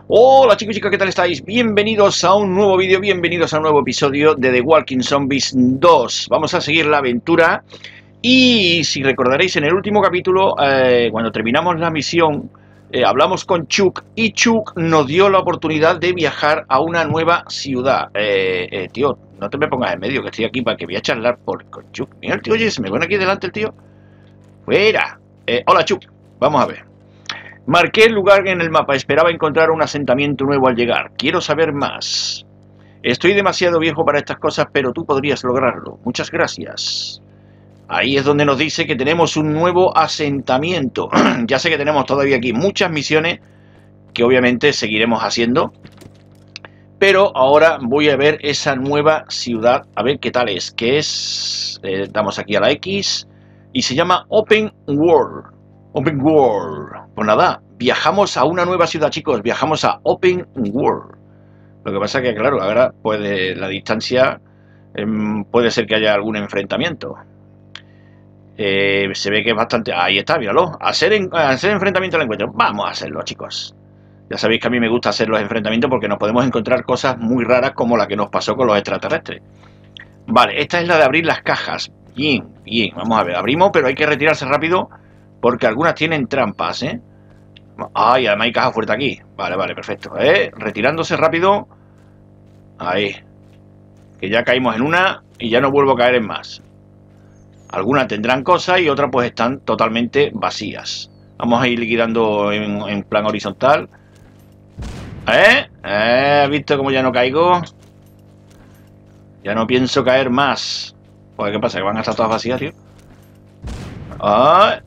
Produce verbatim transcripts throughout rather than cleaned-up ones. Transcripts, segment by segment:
Hola chicos y chicas, ¿qué tal estáis? Bienvenidos a un nuevo vídeo, bienvenidos a un nuevo episodio de The Walking Zombies dos. Vamos a seguir la aventura y si recordaréis en el último capítulo, eh, cuando terminamos la misión, eh, hablamos con Chuck y Chuck nos dio la oportunidad de viajar a una nueva ciudad. Eh, eh, tío, no te me pongas en medio, que estoy aquí para que voy a charlar por, con Chuck. Mira el tío, oye, se me pone aquí delante el tío. Fuera. Eh, hola Chuck, vamos a ver. Marqué el lugar en el mapa, esperaba encontrar un asentamiento nuevo al llegar. Quiero saber más. Estoy demasiado viejo para estas cosas, pero tú podrías lograrlo. Muchas gracias. Ahí es donde nos dice que tenemos un nuevo asentamiento. Ya sé que tenemos todavía aquí muchas misiones que obviamente seguiremos haciendo. Pero ahora voy a ver esa nueva ciudad, a ver qué tal es. Que es... Eh, damos aquí a la X y se llama Open World. Open World. Pues nada, viajamos a una nueva ciudad, chicos. Viajamos a Open World. Lo que pasa es que, claro, ahora puede la distancia eh, puede ser que haya algún enfrentamiento. Eh, se ve que es bastante... Ahí está, míralo. Hacer, en... hacer enfrentamiento al encuentro. Vamos a hacerlo, chicos. Ya sabéis que a mí me gusta hacer los enfrentamientos porque nos podemos encontrar cosas muy raras como la que nos pasó con los extraterrestres. Vale, esta es la de abrir las cajas. Bien, bien. Vamos a ver, abrimos, pero hay que retirarse rápido porque algunas tienen trampas, ¿eh? Ay, además hay caja fuerte aquí. Vale, vale, perfecto. ¿Eh? Retirándose rápido. Ahí. Que ya caímos en una y ya no vuelvo a caer en más. Algunas tendrán cosas y otras pues están totalmente vacías. Vamos a ir liquidando en, en plan horizontal. ¿Eh? ¿Eh? ¿Has visto cómo ya no caigo? Ya no pienso caer más. Pues, ¿qué pasa? Que van a estar todas vacías, tío. ¡Ay!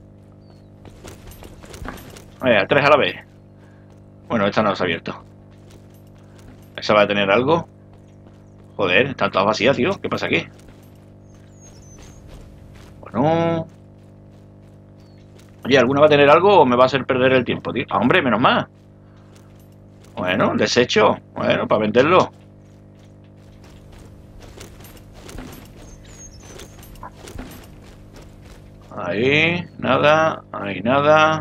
Venga, tres a la vez. Bueno, esta no se ha abierto. ¿Esa va a tener algo? Joder, están todas vacías, tío. ¿Qué pasa aquí? Bueno... Oye, ¿alguna va a tener algo o me va a hacer perder el tiempo, tío? Ah, hombre, menos mal. Bueno, desecho. Bueno, para venderlo. Ahí, nada. Ahí, nada.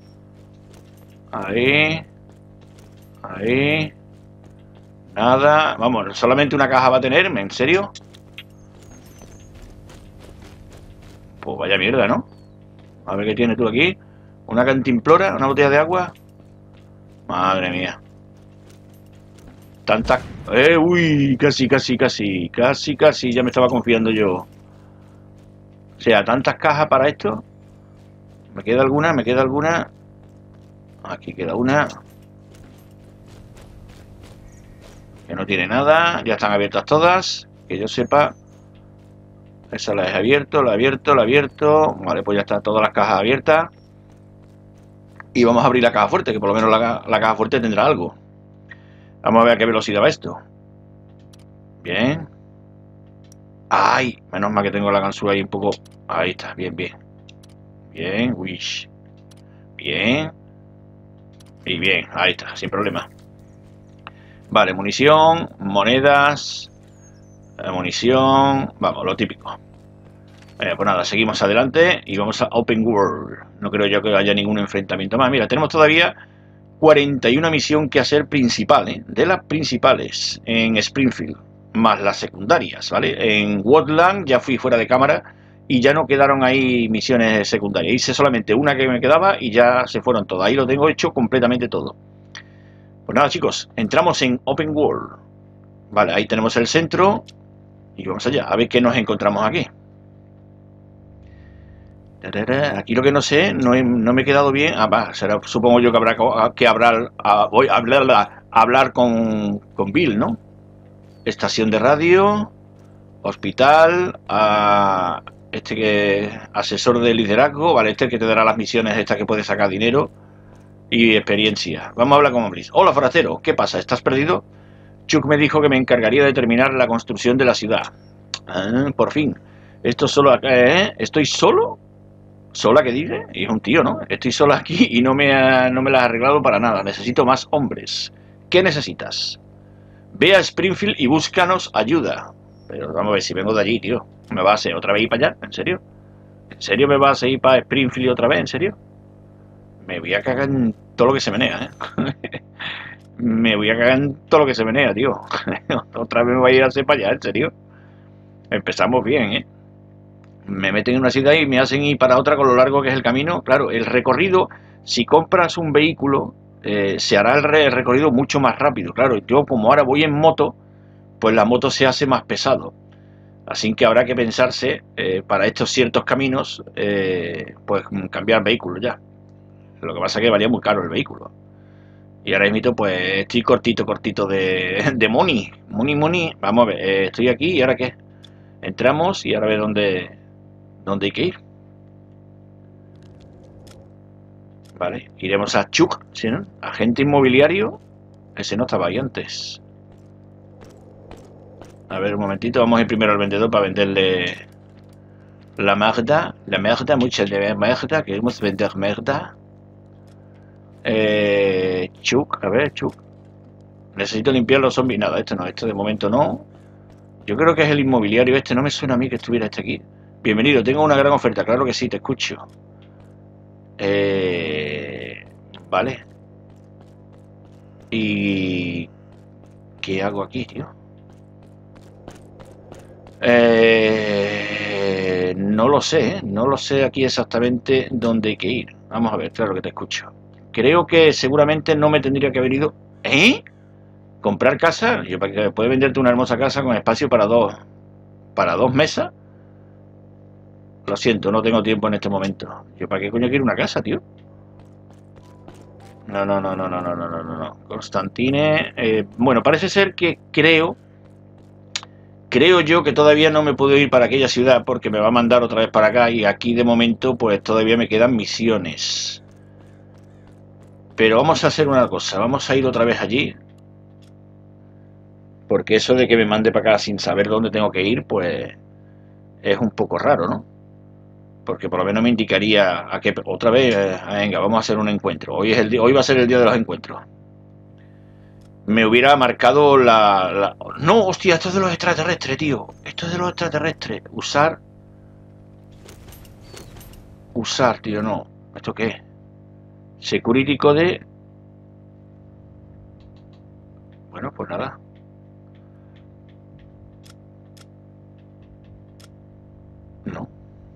Ahí. Ahí. Nada. Vamos, solamente una caja va a tenerme, ¿en serio? Pues vaya mierda, ¿no? A ver qué tienes tú aquí. Una cantimplora, una botella de agua. Madre mía. Tantas... Eh, uy, casi, casi, casi. Casi, casi, ya me estaba confiando yo. O sea, tantas cajas para esto. ¿Me queda alguna? ¿Me queda alguna? Aquí queda una. Que no tiene nada. Ya están abiertas todas. Que yo sepa. Esa la he abierto, la he abierto, la he abierto. Vale, pues ya están todas las cajas abiertas. Y vamos a abrir la caja fuerte, que por lo menos la, la caja fuerte tendrá algo. Vamos a ver a qué velocidad va esto. Bien. ¡Ay! Menos mal que tengo la ganzúa ahí un poco... Ahí está, bien, bien. Bien, wish. Bien. Y bien, ahí está, sin problema. Vale, munición, monedas... Munición... Vamos, lo típico. Eh, pues nada, seguimos adelante y vamos a Open World. No creo yo que haya ningún enfrentamiento más. Mira, tenemos todavía cuarenta y una misión que hacer principal, ¿eh? De las principales en Springfield, más las secundarias, ¿vale? En Woodland ya fui fuera de cámara y ya no quedaron ahí misiones secundarias. Hice solamente una que me quedaba y ya se fueron todas. Ahí lo tengo hecho completamente todo. Pues nada, chicos, entramos en Open World. Vale, ahí tenemos el centro y vamos allá, a ver qué nos encontramos aquí. Aquí lo que no sé, no, he, no me he quedado bien. Ah, va, será, supongo yo que habrá que hablar, a, voy a hablar, a hablar con, con Bill, ¿no? Estación de radio, hospital, a este que asesor de liderazgo, vale, este que te dará las misiones, esta que puede sacar dinero y experiencia. Vamos a hablar con Bill. Hola, forastero, ¿qué pasa? ¿Estás perdido? Chuck me dijo que me encargaría de terminar la construcción de la ciudad. Ah, por fin. Esto solo acá, ¿eh? ¿Estoy solo? ¿Sola que dice? Y es un tío, ¿no? Estoy sola aquí y no me, ha, no me la has arreglado para nada. Necesito más hombres. ¿Qué necesitas? Ve a Springfield y búscanos ayuda. Pero vamos a ver si vengo de allí, tío. ¿Me vas a otra vez ir para allá? ¿En serio? ¿En serio me vas a ir para Springfield otra vez? ¿En serio? Me voy a cagar en todo lo que se menea, ¿eh? me voy a cagar en todo lo que se menea, tío. Otra vez me voy a ir a hacer para allá, en serio. Empezamos bien, ¿eh? Me meten en una ciudad y me hacen ir para otra con lo largo que es el camino. Claro, el recorrido, si compras un vehículo, eh, se hará el, re el recorrido mucho más rápido. Claro, yo como ahora voy en moto, pues la moto se hace más pesado. Así que habrá que pensarse, eh, para estos ciertos caminos, eh, pues cambiar vehículo ya. Lo que pasa es que valía muy caro el vehículo. Y ahora mismo, pues estoy cortito, cortito de, de money. Money, money. Vamos a ver, eh, estoy aquí y ahora qué. Entramos y ahora a ver dónde, dónde hay que ir. Vale, iremos a Chuk, ¿sí, no? Agente inmobiliario. Ese no estaba ahí antes. A ver, un momentito, vamos a ir primero al vendedor para venderle la merda. La merda, mucha de merda. Queremos vender merda. Eh, Chuk, a ver, Chuk. Necesito limpiar los zombies. Nada, esto no, esto de momento no. Yo creo que es el inmobiliario este. No me suena a mí que estuviera este aquí. Bienvenido, tengo una gran oferta. Claro que sí, te escucho. Eh, vale. ¿Y qué hago aquí, tío? Eh, no lo sé, ¿eh? No lo sé aquí exactamente dónde hay que ir. Vamos a ver, claro que te escucho. Creo que seguramente no me tendría que haber ido. ¿Eh? ¿Comprar casa? Yo para que puede venderte una hermosa casa con espacio para dos, para dos mesas. Lo siento, no tengo tiempo en este momento. ¿Yo para qué coño quiero una casa, tío? No, no, no, no, no, no, no, no, no. Constantine. Eh, bueno, parece ser que creo. Creo yo que todavía no me puedo ir para aquella ciudad porque me va a mandar otra vez para acá. Y aquí de momento, pues todavía me quedan misiones. Pero vamos a hacer una cosa. Vamos a ir otra vez allí. Porque eso de que me mande para acá sin saber dónde tengo que ir, pues es un poco raro, ¿no? Porque por lo menos me indicaría a que otra vez, eh, venga, vamos a hacer un encuentro. Hoy es el día, hoy va a ser el día de los encuentros. Me hubiera marcado la, la... No, hostia, esto es de los extraterrestres, tío. Esto es de los extraterrestres. Usar. Usar, tío, no. ¿Esto qué es? Security Code. Bueno, pues nada. No.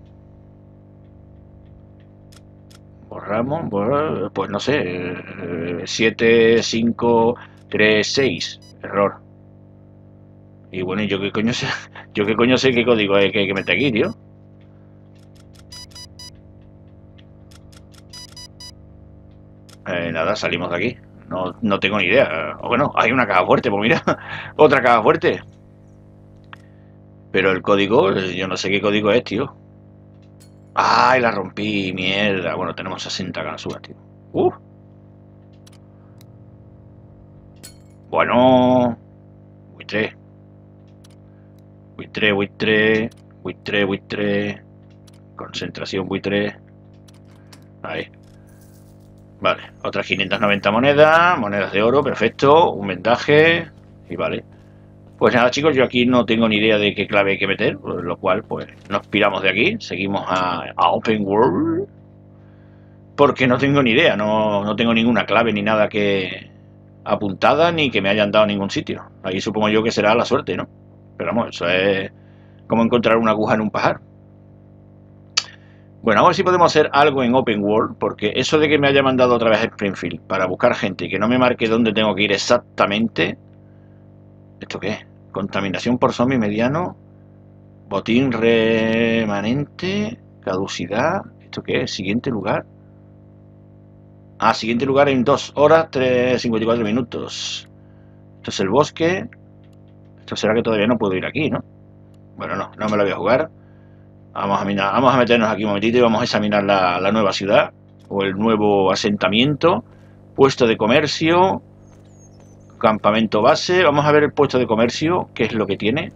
Borramos, borra, pues no sé, siete, cinco, tres, seis, error. Y bueno, ¿y yo qué coño sé? ¿Yo qué coño sé qué código hay que, que meter aquí, tío? Eh, nada, salimos de aquí. No, no tengo ni idea. O bueno, hay una caja fuerte, pues mira, otra caja fuerte. Pero el código, yo no sé qué código es, tío. ¡Ay, la rompí! ¡Mierda! Bueno, tenemos sesenta ganzúas, tío. ¡Uh! Bueno... Buitre. Buitre, buitre. Buitre, buitre. Concentración, buitre. Ahí. Vale, otras quinientas noventa monedas. Monedas de oro, perfecto. Un vendaje. Y vale. Pues nada, chicos, yo aquí no tengo ni idea de qué clave hay que meter, lo cual, pues, nos piramos de aquí, seguimos a, a Open World, porque no tengo ni idea, no, no tengo ninguna clave ni nada que apuntada, ni que me hayan dado a ningún sitio. Ahí supongo yo que será la suerte, ¿no? Pero vamos, eso es como encontrar una aguja en un pajar. Bueno, vamos a ver si podemos hacer algo en Open World, porque eso de que me haya mandado otra vez a Springfield para buscar gente y que no me marque dónde tengo que ir exactamente... ¿Esto qué es? Contaminación por zombie mediano. Botín remanente. Caducidad. ¿Esto qué es? Siguiente lugar. Ah, siguiente lugar en dos horas cincuenta y cuatro minutos. Esto es el bosque. Esto será que todavía no puedo ir aquí, ¿no? Bueno, no, no me lo voy a jugar. Vamos a, mirar, vamos a meternos aquí un momentito y vamos a examinar la, la nueva ciudad. O el nuevo asentamiento. Puesto de comercio. Campamento base. Vamos a ver el puesto de comercio, qué es lo que tiene.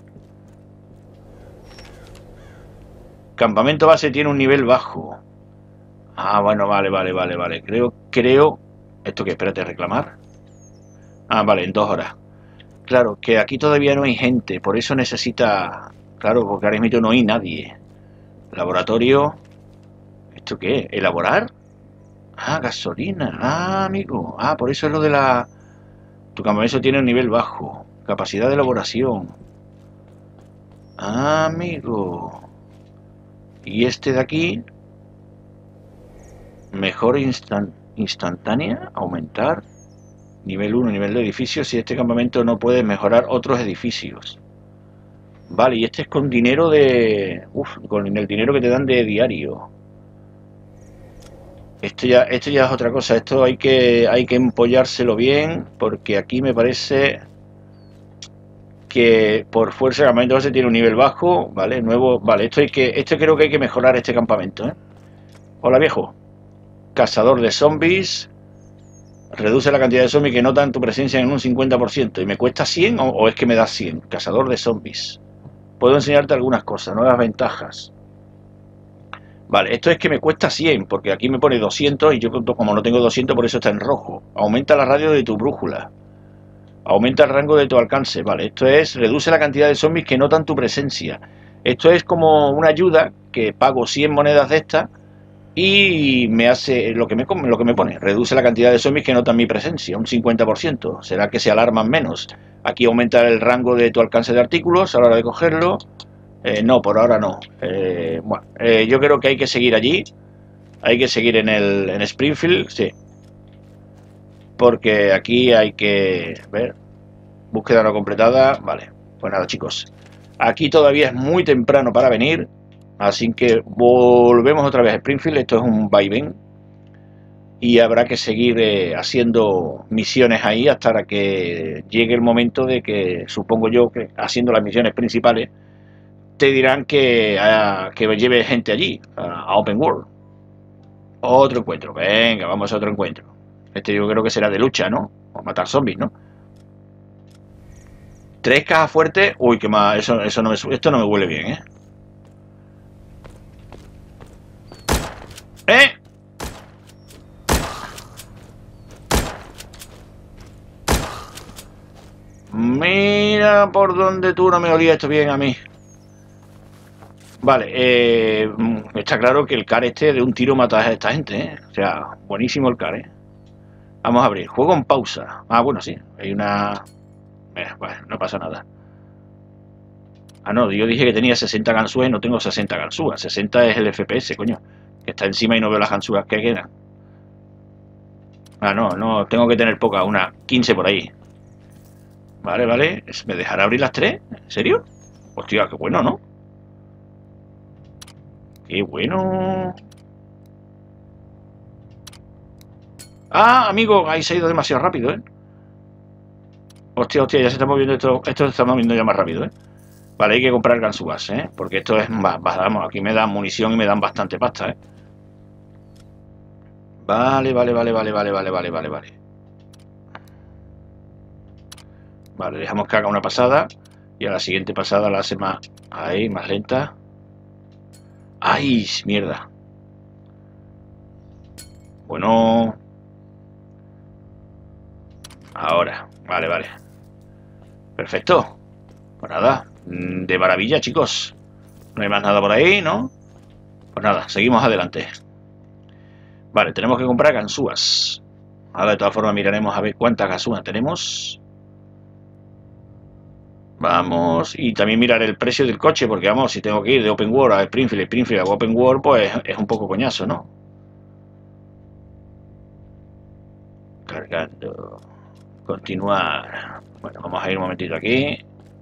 Campamento base tiene un nivel bajo. Ah, bueno, vale, vale, vale, vale. Creo, creo... ¿Esto qué? Espérate, reclamar. Ah, vale, en dos horas. Claro, que aquí todavía no hay gente, por eso necesita... Claro, porque ahora mismo no hay nadie. Laboratorio... ¿Esto qué es? ¿Elaborar? Ah, gasolina. Ah, amigo. Ah, por eso es lo de la... Tu campamento tiene un nivel bajo. Capacidad de elaboración. Amigo. Y este de aquí. Mejor instan instantánea. Aumentar. Nivel uno, nivel de edificios. Si este campamento no puede mejorar otros edificios. Vale, y este es con dinero de... Uf, con el dinero que te dan de diario. Esto ya, esto ya es otra cosa. Esto hay que, hay que empollárselo bien. Porque aquí me parece que por fuerza el campamento base tiene un nivel bajo. Vale, nuevo. Vale, esto hay que, esto creo que hay que mejorar este campamento, ¿eh? Hola, viejo. Cazador de zombies. Reduce la cantidad de zombies que notan tu presencia en un cincuenta por ciento. ¿Y me cuesta cien o, o es que me da cien? Cazador de zombies. Puedo enseñarte algunas cosas, nuevas ventajas. Vale, esto es que me cuesta cien, porque aquí me pone doscientos y yo como no tengo doscientos, por eso está en rojo. Aumenta la radio de tu brújula. Aumenta el rango de tu alcance. Vale, esto es, reduce la cantidad de zombies que notan tu presencia. Esto es como una ayuda que pago cien monedas de estas y me hace lo que me, lo que me pone. Reduce la cantidad de zombies que notan mi presencia, un cincuenta por ciento. Será que se alarman menos. Aquí aumenta el rango de tu alcance de artículos a la hora de cogerlo. Eh, no, por ahora no. Eh, bueno, eh, yo creo que hay que seguir allí. Hay que seguir en el en Springfield, sí. Porque aquí hay que ver. Búsqueda no completada. Vale, pues nada, chicos. Aquí todavía es muy temprano para venir. Así que volvemos otra vez a Springfield. Esto es un vaivén. Y habrá que seguir eh, haciendo misiones ahí hasta que llegue el momento de que, supongo yo, que haciendo las misiones principales, te dirán que, a, que lleve gente allí, a, a Open World. Otro encuentro. Venga, vamos a otro encuentro. Este yo creo que será de lucha, ¿no? O matar zombies, ¿no? Tres cajas fuertes. Uy, qué más. Eso, eso no me, esto no me huele bien, ¿eh? ¡Eh! Mira por donde tú no me olías esto bien a mí. Vale, eh, está claro que el C A R este de un tiro mata a esta gente, ¿eh? O sea, buenísimo el C A R, ¿eh? Vamos a abrir. Juego en pausa. Ah, bueno, sí. Hay una... Eh, bueno, no pasa nada. Ah, no, yo dije que tenía sesenta ganzúas y no tengo sesenta ganzúas. sesenta es el F P S, coño. Que está encima y no veo las ganzúas que quedan. Ah, no, no, tengo que tener poca, una quince por ahí. Vale, vale. ¿Me dejará abrir las tres? ¿En serio? Hostia, qué bueno, ¿no? Qué bueno. Ah, amigo, ahí se ha ido demasiado rápido, ¿eh? Hostia, hostia, ya se está moviendo esto. Esto se está moviendo ya más rápido, ¿eh? Vale, hay que comprar ganzúas, ¿eh? Porque esto es... Vamos, aquí me dan munición y me dan bastante pasta, ¿eh? Vale, vale, vale, vale, vale, vale, vale, vale, vale. Vale, dejamos que haga una pasada. Y a la siguiente pasada la hace más... Ahí, más lenta. ¡Ay, mierda! Bueno... Ahora, vale, vale. Perfecto. Pues nada, de maravilla, chicos. No hay más nada por ahí, ¿no? Pues nada, seguimos adelante. Vale, tenemos que comprar ganzúas. Ahora de todas formas miraremos a ver cuántas ganzúas tenemos. Vamos, y también mirar el precio del coche, porque vamos, si tengo que ir de Open World a Springfield, Springfield a Open World, pues es un poco coñazo, ¿no? Cargando. Continuar. Bueno, vamos a ir un momentito aquí.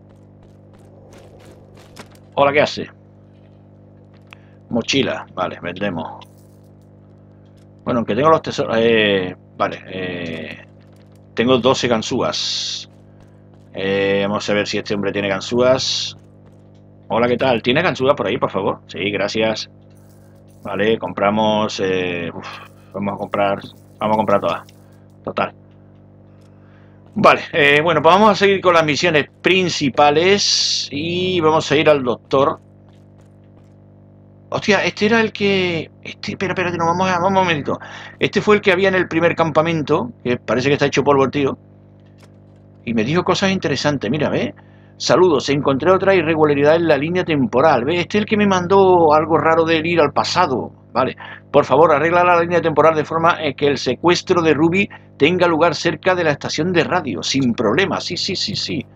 Hola, ¿qué hace? Mochila, vale, vendemos. Bueno, aunque tengo los tesoros... Eh, vale, eh, tengo doce ganzúas. Eh, vamos a ver si este hombre tiene ganzúas. Hola, ¿qué tal? ¿Tiene ganzúas por ahí, por favor? Sí, gracias. Vale, compramos... Eh, uf, vamos a comprar... Vamos a comprar todas. Total. Vale, eh, bueno, pues vamos a seguir con las misiones principales. Y vamos a ir al doctor. Hostia, este era el que... Este, espera, espérate, no, vamos a... Vamos un momentito. Este fue el que había en el primer campamento. Que parece que está hecho polvo el tío. Y me dijo cosas interesantes, mira, ¿ves? Saludos, encontré otra irregularidad en la línea temporal, ¿ves? Este es el que me mandó algo raro de ir al pasado. Vale. Por favor, arregla la línea temporal de forma que el secuestro de Ruby tenga lugar cerca de la estación de radio, sin problema. Sí, sí, sí, sí.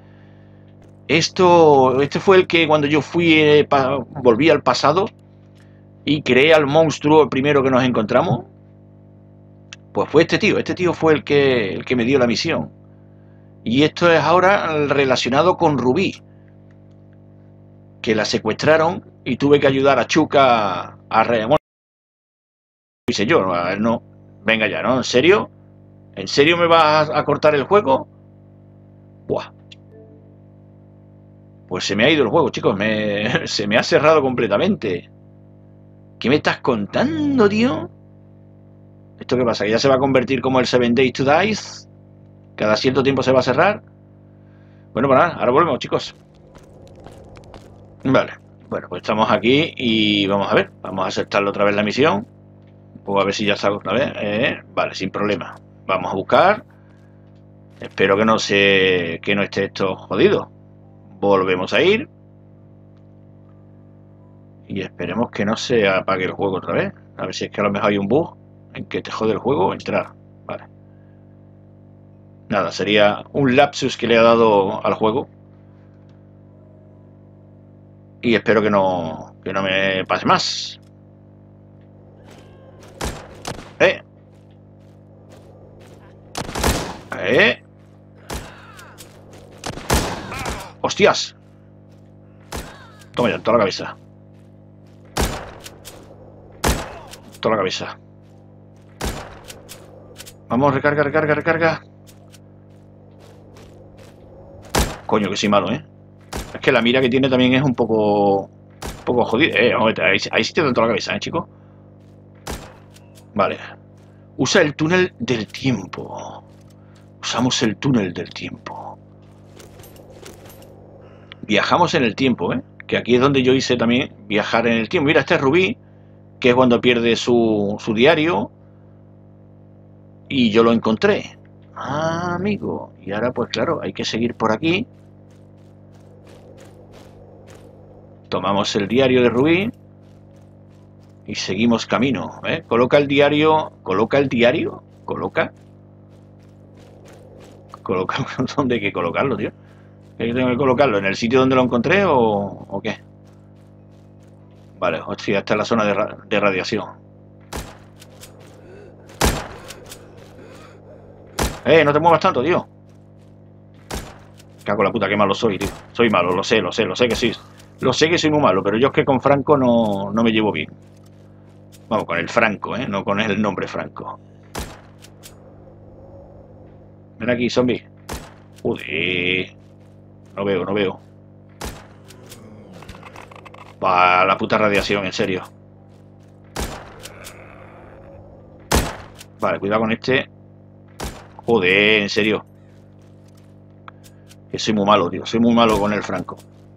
Esto, este fue el que cuando yo fui, eh, pa, volví al pasado y creé al monstruo primero que nos encontramos. Pues fue este tío, este tío fue el que, el que me dio la misión. Y esto es ahora relacionado con Rubí, que la secuestraron y tuve que ayudar a Chuka a... Re bueno, hice yo, a él no. Venga ya, ¿no? ¿En serio? ¿En serio me vas a cortar el juego? Buah. Pues se me ha ido el juego, chicos. Me, se me ha cerrado completamente. ¿Qué me estás contando, tío? ¿Esto qué pasa? ¿Que ya se va a convertir como el Seven Days to Die? ¿Cada cierto tiempo se va a cerrar? Bueno, pues nada, ahora volvemos, chicos. Vale. Bueno, pues estamos aquí y vamos a ver. Vamos a aceptarle otra vez la misión. Pues a ver si ya salgo otra vez. Eh, vale, sin problema. Vamos a buscar. Espero que no se, que no esté esto jodido. Volvemos a ir. Y esperemos que no se apague el juego otra vez. A ver si es que a lo mejor hay un bug en que te jode el juego. Entrar. Vale. Nada, sería un lapsus que le ha dado al juego. Y espero que no, que no me pase más. ¿Eh? ¿Eh? ¡Hostias! Toma ya, toda la cabeza. Toda la cabeza. Vamos, recarga, recarga, recarga. Coño, que soy malo, ¿eh? Es que la mira que tiene también es un poco... Un poco jodida. Eh, ahí, ahí sí te da toda la cabeza, ¿eh, chico? Vale. Usa el túnel del tiempo. Usamos el túnel del tiempo. Viajamos en el tiempo, ¿eh? Que aquí es donde yo hice también viajar en el tiempo. Mira, este es Rubí, que es cuando pierde su, su diario. Y yo lo encontré. Ah, amigo. Y ahora, pues claro, hay que seguir por aquí. Tomamos el diario de Rubí. Y seguimos camino, ¿eh? Coloca el diario... ¿Coloca el diario? ¿Coloca? ¿Coloca? ¿Dónde hay que colocarlo, tío? ¿Hay que colocarlo? ¿En el sitio donde lo encontré o, o qué? Vale, hostia, esta es la zona de, ra de radiación. Eh, no te muevas tanto, tío. Cago en la puta, qué malo soy, tío. Soy malo, lo sé, lo sé, lo sé que sí. Lo sé que soy muy malo, pero yo es que con Franco no, no me llevo bien. Vamos, con el Franco, ¿eh? No con el nombre Franco. Ven aquí, zombie. Joder. No veo, no veo. Va la puta radiación, en serio. Vale, cuidado con este. Joder, en serio. Que soy muy malo, tío. Soy muy malo con el Franco.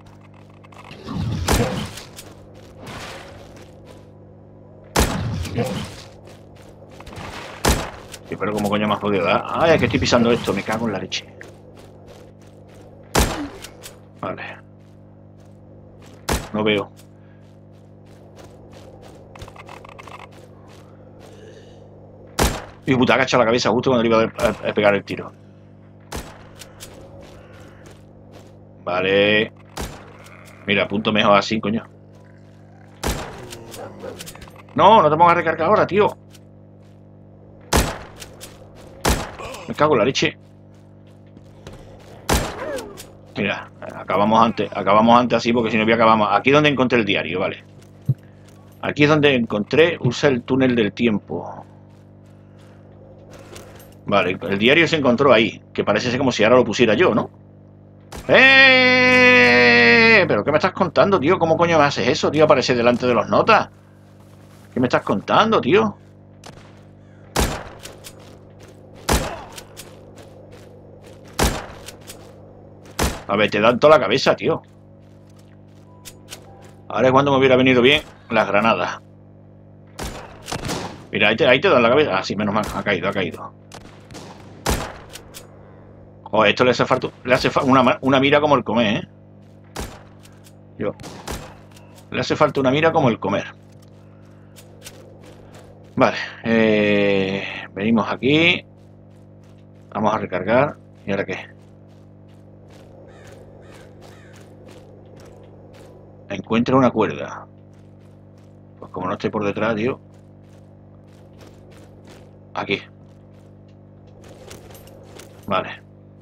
Sí, pero como coño me has podido dar. Ay, es que estoy pisando esto. Me cago en la leche. Vale. No veo. Y puta, agacha la cabeza justo cuando le iba a, a pegar el tiro. Vale. Mira, punto mejor así, coño. No, no te pongas a recargar ahora, tío. Me cago en la leche. Mira, acabamos antes. Acabamos antes así porque si no acabamos. Aquí es donde encontré el diario, vale. Aquí es donde encontré. Usa el túnel del tiempo. Vale, el diario se encontró ahí. Que parece ser como si ahora lo pusiera yo, ¿no? ¡Eh! ¿Pero qué me estás contando, tío? ¿Cómo coño me haces eso, tío? Aparece delante de los notas. ¿Qué me estás contando, tío? A ver, te dan toda la cabeza, tío. Ahora es cuando me hubiera venido bien las granadas. Mira, ahí te, ahí te dan la cabeza. Ah, sí, menos mal. Ha caído, ha caído. Joder, esto le hace falta, le hace falta una, una mira como el comer, ¿eh? Yo. Le hace falta una mira como el comer. Vale, eh, venimos aquí. Vamos a recargar. ¿Y ahora qué? Encuentra una cuerda. Pues como no esté por detrás, tío. Aquí. Vale.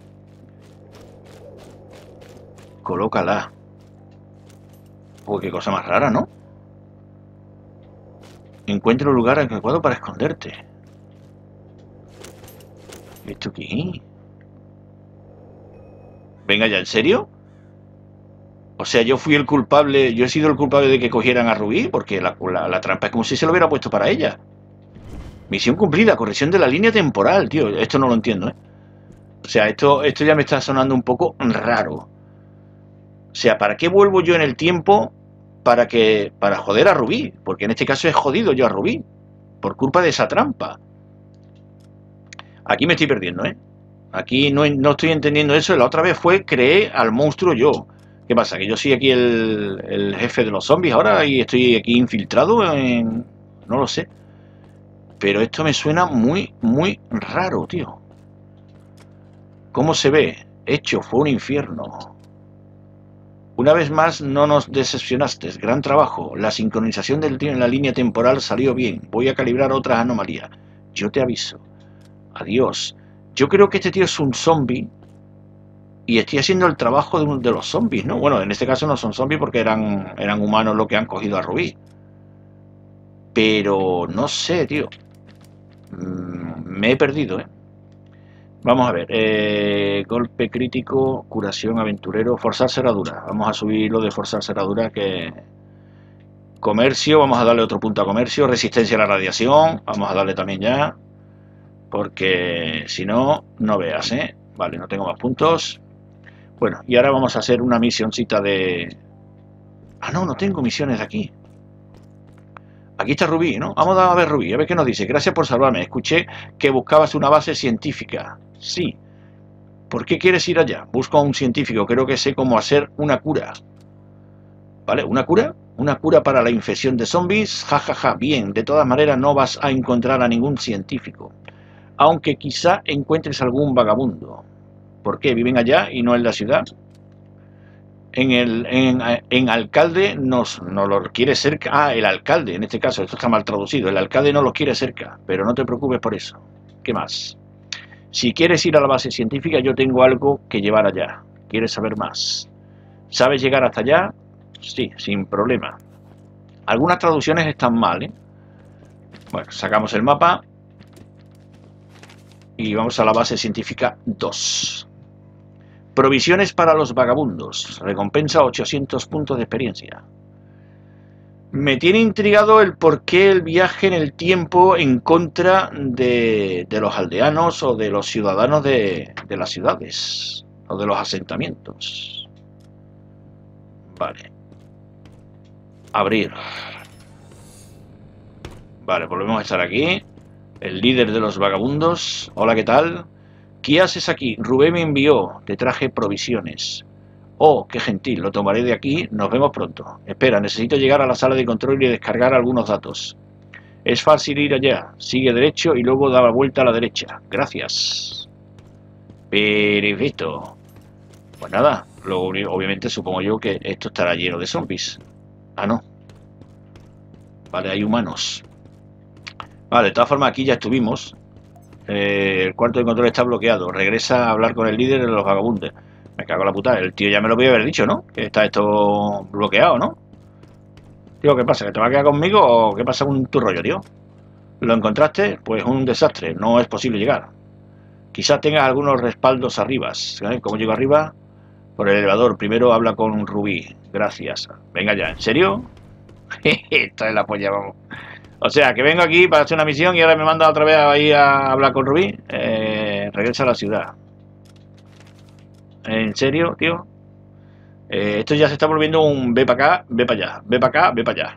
Colócala. Uy, qué cosa más rara, ¿no? Encuentra un lugar adecuado para esconderte. ¿Esto aquí? Venga ya, ¿en serio? O sea, yo fui el culpable, yo he sido el culpable de que cogieran a Rubí, porque la, la, la trampa es como si se lo hubiera puesto para ella. Misión cumplida, corrección de la línea temporal, tío. Esto no lo entiendo, ¿eh? O sea, esto, esto ya me está sonando un poco raro. O sea, ¿para qué vuelvo yo en el tiempo para que para joder a Rubí? Porque en este caso he jodido yo a Rubí por culpa de esa trampa. Aquí me estoy perdiendo, ¿eh? Aquí no, no estoy entendiendo eso. La otra vez fue creé al monstruo yo. ¿Qué pasa? ¿Que yo soy aquí el, el jefe de los zombies ahora y estoy aquí infiltrado en...? No lo sé. Pero esto me suena muy, muy raro, tío. ¿Cómo se ve? Hecho, fue un infierno. Una vez más no nos decepcionaste. Gran trabajo. La sincronización del tío en la línea temporal salió bien. Voy a calibrar otras anomalías. Yo te aviso. Adiós. Yo creo que este tío es un zombie y estoy haciendo el trabajo de, un, de los zombies, ¿no? Bueno, en este caso no son zombies porque eran, eran humanos los que han cogido a Rubí. Pero no sé, tío. Mm, me he perdido, ¿eh? Vamos a ver. Eh, golpe crítico, curación aventurero, forzar cerradura. Vamos a subir lo de forzar cerradura que... Comercio, vamos a darle otro punto a comercio. Resistencia a la radiación, vamos a darle también ya. Porque si no, no veas, ¿eh? Vale, no tengo más puntos. Bueno, y ahora vamos a hacer una misioncita de... Ah, no, no tengo misiones de aquí. Aquí está Rubí, ¿no? Vamos a ver Rubí, a ver qué nos dice. Gracias por salvarme. Escuché que buscabas una base científica. Sí. ¿Por qué quieres ir allá? Busco a un científico. Creo que sé cómo hacer una cura. ¿Vale? ¿Una cura? ¿Una cura para la infección de zombies? Ja, ja, ja. Bien, de todas maneras no vas a encontrar a ningún científico. Aunque quizá encuentres algún vagabundo. ¿Por qué? ¿Viven allá y no en la ciudad? En el en, en alcalde nos, nos lo quiere cerca. Ah, el alcalde, en este caso, esto está mal traducido. El alcalde no los quiere cerca, pero no te preocupes por eso. ¿Qué más? Si quieres ir a la base científica, yo tengo algo que llevar allá. ¿Quieres saber más? ¿Sabes llegar hasta allá? Sí, sin problema. Algunas traducciones están mal, ¿eh? Bueno, sacamos el mapa y vamos a la base científica dos. Provisiones para los vagabundos. Recompensa ochocientos puntos de experiencia. Me tiene intrigado el por qué el viaje en el tiempo en contra de, de los aldeanos o de los ciudadanos de, de las ciudades o de los asentamientos. Vale. Abrir. Vale, volvemos a estar aquí. El líder de los vagabundos. Hola, ¿qué tal? ¿Qué haces aquí? Rubén me envió. Te traje provisiones. Oh, qué gentil. Lo tomaré de aquí. Nos vemos pronto. Espera, necesito llegar a la sala de control y descargar algunos datos. Es fácil ir allá. Sigue derecho y luego da la vuelta a la derecha. Gracias. Perfecto. Pues nada. Luego, obviamente, supongo yo que esto estará lleno de zombies. Ah, no. Vale, hay humanos. Vale, de todas formas, aquí ya estuvimos. Eh, el cuarto de control está bloqueado. Regresa a hablar con el líder de los vagabundos. Me cago en la puta. El tío ya me lo podía haber dicho, ¿no? Que está esto bloqueado, ¿no? Tío, ¿qué pasa? ¿Que te vas a quedar conmigo o qué pasa con tu rollo, tío? ¿Lo encontraste? Pues un desastre. No es posible llegar. Quizás tengas algunos respaldos arriba. ¿Eh? ¿Cómo llego arriba? Por el elevador. Primero habla con Rubí. Gracias. Venga ya. ¿En serio? Esta es la polla, vamos. O sea, que vengo aquí para hacer una misión y ahora me manda otra vez ahí a hablar con Rubí. Eh, regresa a la ciudad. ¿En serio, tío? Eh, esto ya se está volviendo un ve para acá, ve para allá, ve para acá, ve para allá.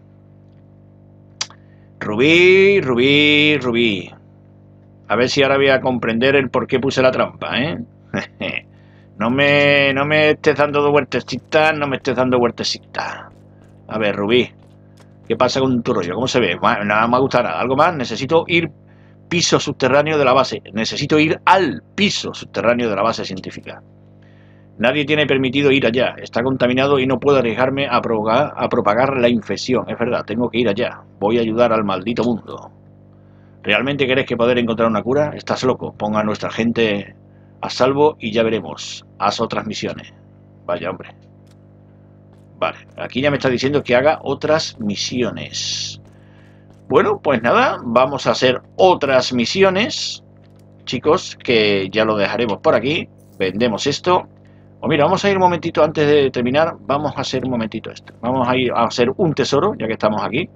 Rubí, Rubí, Rubí. A ver si ahora voy a comprender el por qué puse la trampa, ¿eh? No me, no me estés dando vueltecitas, no me estés dando vueltecitas. A ver, Rubí. ¿Qué pasa con tu rollo? ¿Cómo se ve? Bueno, nada me gusta nada. ¿Algo más? Necesito ir piso subterráneo de la base. Necesito ir al piso subterráneo de la base científica. Nadie tiene permitido ir allá. Está contaminado y no puedo arriesgarme a propagar, a propagar la infección. Es verdad, tengo que ir allá. Voy a ayudar al maldito mundo. ¿Realmente crees que poder encontrar una cura? Estás loco. Ponga a nuestra gente a salvo y ya veremos. Haz otras misiones. Vaya, hombre. Vale, aquí ya me está diciendo que haga otras misiones. Bueno, pues nada, vamos a hacer otras misiones, chicos, que ya lo dejaremos por aquí. Vendemos esto. O mira, vamos a ir un momentito antes de terminar. Vamos a hacer un momentito esto. Vamos a ir a hacer un tesoro, ya que estamos aquí.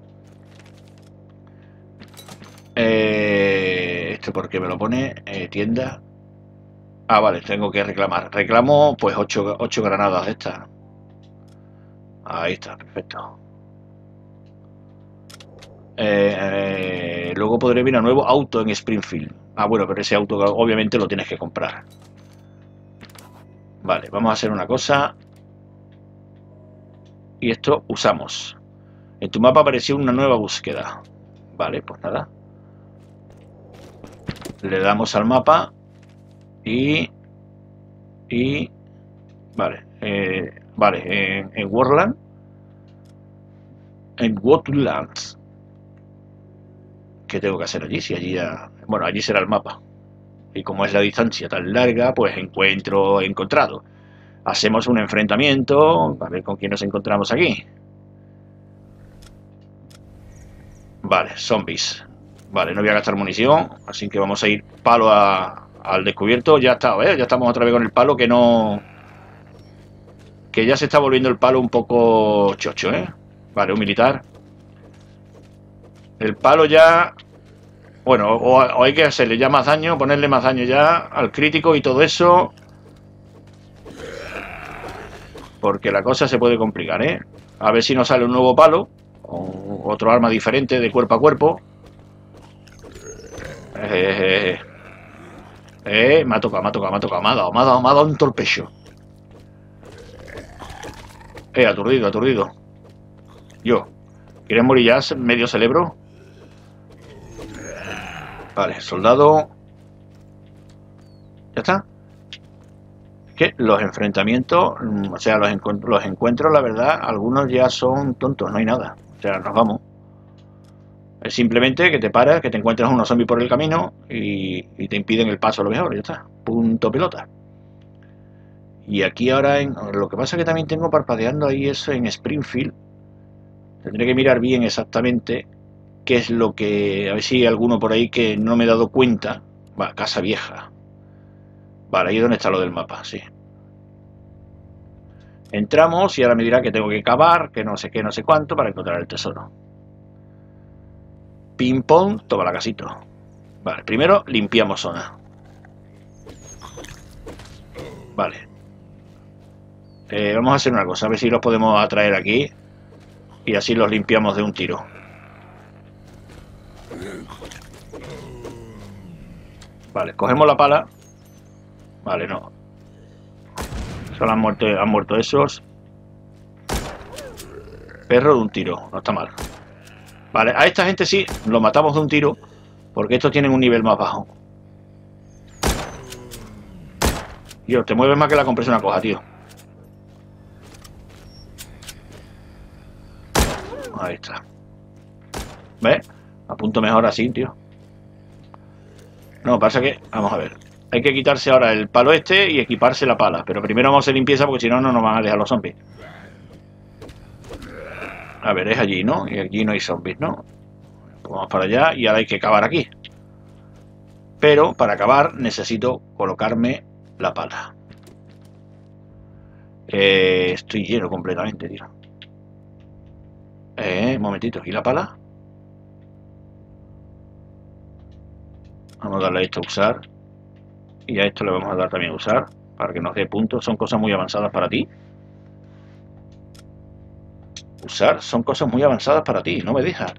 Eh, esto porque me lo pone eh, tienda. Ah, vale, tengo que reclamar. Reclamo pues ocho granadas de estas. Ahí está, perfecto. Eh, eh, luego podré ver a nuevo auto en Springfield. Ah, bueno, pero ese auto obviamente lo tienes que comprar. Vale, vamos a hacer una cosa. Y esto usamos. En tu mapa apareció una nueva búsqueda. Vale, pues nada. Le damos al mapa. Y... Y... Vale. Eh, vale, en, en Worldland. En Woodlands. ¿Qué tengo que hacer allí? Si allí ya... Bueno, allí será el mapa. Y como es la distancia tan larga, pues encuentro encontrado. Hacemos un enfrentamiento. A ver con quién nos encontramos aquí. Vale, zombies. Vale, no voy a gastar munición. Así que vamos a ir palo a, al descubierto. Ya está, ¿eh? Ya estamos otra vez con el palo que no... Que ya se está volviendo el palo un poco chocho, ¿eh? Vale, un militar. El palo ya... Bueno, o, o hay que hacerle ya más daño, ponerle más daño ya al crítico y todo eso. Porque la cosa se puede complicar, ¿eh? A ver si nos sale un nuevo palo. O otro arma diferente de cuerpo a cuerpo. Eh, eh, eh, me ha tocado, me ha tocado, me ha tocado. Me ha dado, me ha dado, me ha dado un torpecho. Eh, aturdido, aturdido. Yo. ¿Quieres morir ya, medio cerebro? Vale, soldado. ¿Ya está? Es que los enfrentamientos, o sea, los, encu los encuentros, la verdad, algunos ya son tontos, no hay nada. O sea, nos vamos. Es simplemente que te paras, que te encuentras unos zombies por el camino y, y te impiden el paso a lo mejor, ya está. Punto pelota. Y aquí ahora, en, lo que pasa es que también tengo parpadeando ahí eso en Springfield. Tendré que mirar bien exactamente qué es lo que... A ver si hay alguno por ahí que no me he dado cuenta. Va, casa vieja. Vale, ahí es donde está lo del mapa, sí. Entramos y ahora me dirá que tengo que cavar, que no sé qué, no sé cuánto, para encontrar el tesoro. Ping pong, toma la casito. Vale, primero limpiamos zona. Vale. Eh, vamos a hacer una cosa, a ver si los podemos atraer aquí. Y así los limpiamos de un tiro. Vale, cogemos la pala. Vale, no. Solo han muerto, han muerto esos. Perro de un tiro, no está mal. Vale, a esta gente sí, lo matamos de un tiro. Porque estos tienen un nivel más bajo. Dios, te mueves más que la compresión coja, tío. Ahí está. ¿Ves? Apunto mejor así, tío. No, pasa que... Vamos a ver. Hay que quitarse ahora el palo este y equiparse la pala. Pero primero vamos a hacer limpieza porque si no, no nos van a dejar los zombies. A ver, es allí, ¿no? Y aquí no hay zombies, ¿no? Pues vamos para allá y ahora hay que cavar aquí. Pero para cavar necesito colocarme la pala. Eh, estoy lleno completamente, tío. Eh, un momentito. ¿Y la pala? Vamos a darle a esto a usar. Y a esto le vamos a dar también a usar. Para que nos dé puntos. Son cosas muy avanzadas para ti. Usar. Son cosas muy avanzadas para ti. No me dejas.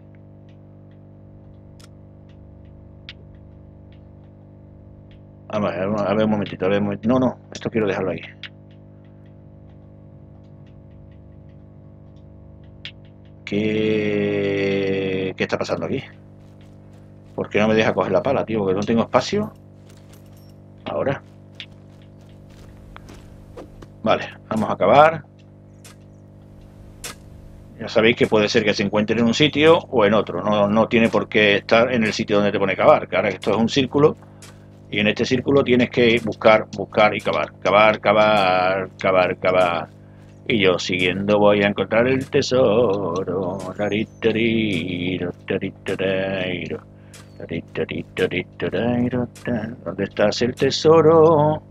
A ver, a ver un momentito. A ver un momentito. No, no. Esto quiero dejarlo ahí. Que... está pasando aquí? ¿Por qué no me deja coger la pala, tío? Porque no tengo espacio. Ahora. Vale, vamos a acabar. Ya sabéis que puede ser que se encuentre en un sitio o en otro. No, no tiene por qué estar en el sitio donde te pone cavar. Que ahora esto es un círculo. Y en este círculo tienes que buscar, buscar y cavar. Cavar, cavar, cavar, cavar. Y yo siguiendo voy a encontrar el tesoro. ¿Dónde estás el tesoro?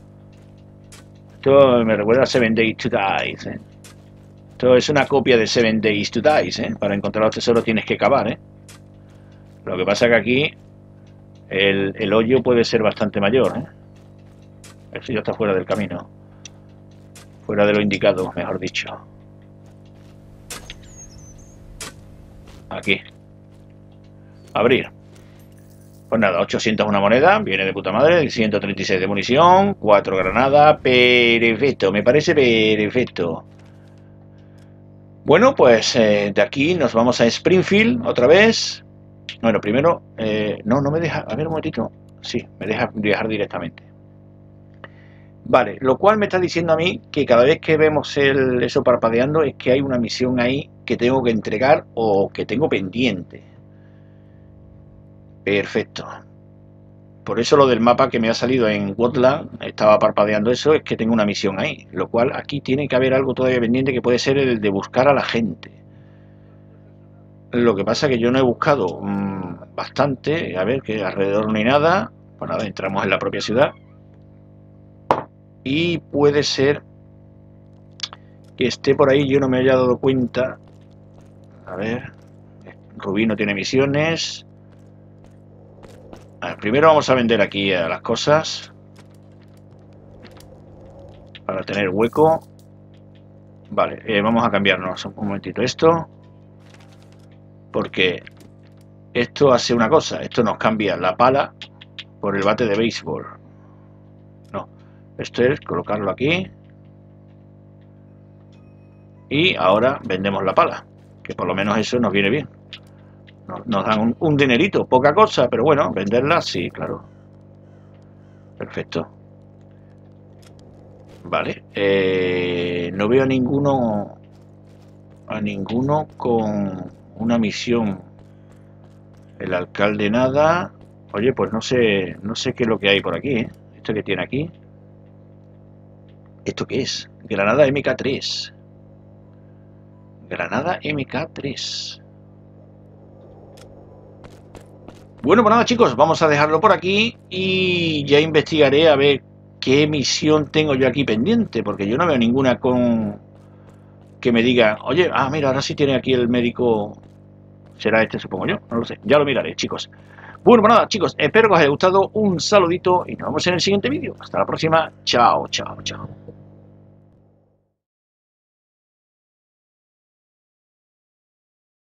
Esto me recuerda a Seven Days to Die, ¿eh? Esto es una copia de Seven Days to Die, ¿eh? Para encontrar los tesoros tienes que cavar, ¿eh? Lo que pasa que aquí el, el hoyo puede ser bastante mayor, ¿eh? El sitio está fuera del camino. Fuera de lo indicado, mejor dicho. Aquí. Abrir. Pues nada, ochocientos una moneda, viene de puta madre, ciento treinta y seis de munición, cuatro granadas, perfecto, me parece perfecto. Bueno, pues eh, de aquí nos vamos a Springfield otra vez. Bueno, primero, eh, no, no me deja, a ver un momentito, sí, me deja viajar directamente. Vale, lo cual me está diciendo a mí que cada vez que vemos el, eso parpadeando es que hay una misión ahí que tengo que entregar o que tengo pendiente. Perfecto. Por eso lo del mapa que me ha salido en Wotland, estaba parpadeando eso, es que tengo una misión ahí. Lo cual aquí tiene que haber algo todavía pendiente que puede ser el de buscar a la gente. Lo que pasa es que yo no he buscado mmm, bastante. A ver, que alrededor no hay nada. Pues nada, entramos en la propia ciudad. Y puede ser que esté por ahí, yo no me haya dado cuenta. A ver, Rubí no tiene misiones. A ver, primero vamos a vender aquí a las cosas para tener hueco. Vale, eh, vamos a cambiarnos un momentito esto, porque esto hace una cosa, esto nos cambia la pala por el bate de béisbol. No, esto es colocarlo aquí y ahora vendemos la pala, que por lo menos eso nos viene bien. Nos, nos dan un, un dinerito, poca cosa, pero bueno, venderla sí, claro. Perfecto. Vale, eh, no veo a ninguno a ninguno con una misión. El alcalde nada. Oye, pues no sé, no sé qué es lo que hay por aquí, ¿eh? Esto que tiene aquí. ¿Esto qué es? Granada M K tres. Granada M K tres. Bueno, pues nada, chicos, vamos a dejarlo por aquí y ya investigaré a ver qué misión tengo yo aquí pendiente, porque yo no veo ninguna con que me diga, oye, ah, mira, ahora sí tiene aquí el médico. Será este, supongo yo, no lo sé, ya lo miraré, chicos. Bueno, pues nada, chicos, espero que os haya gustado, un saludito y nos vemos en el siguiente vídeo. Hasta la próxima, chao, chao, chao.